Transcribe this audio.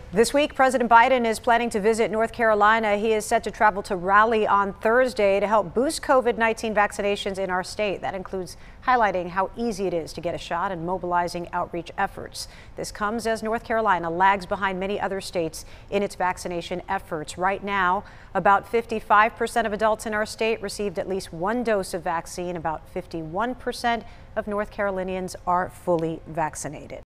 This week, President Biden is planning to visit North Carolina. He is set to travel to Raleigh on Thursday to help boost COVID-19 vaccinations in our state. That includes highlighting how easy it is to get a shot and mobilizing outreach efforts. This comes as North Carolina lags behind many other states in its vaccination efforts. Right now, about 55% of adults in our state received at least one dose of vaccine. About 51% of North Carolinians are fully vaccinated.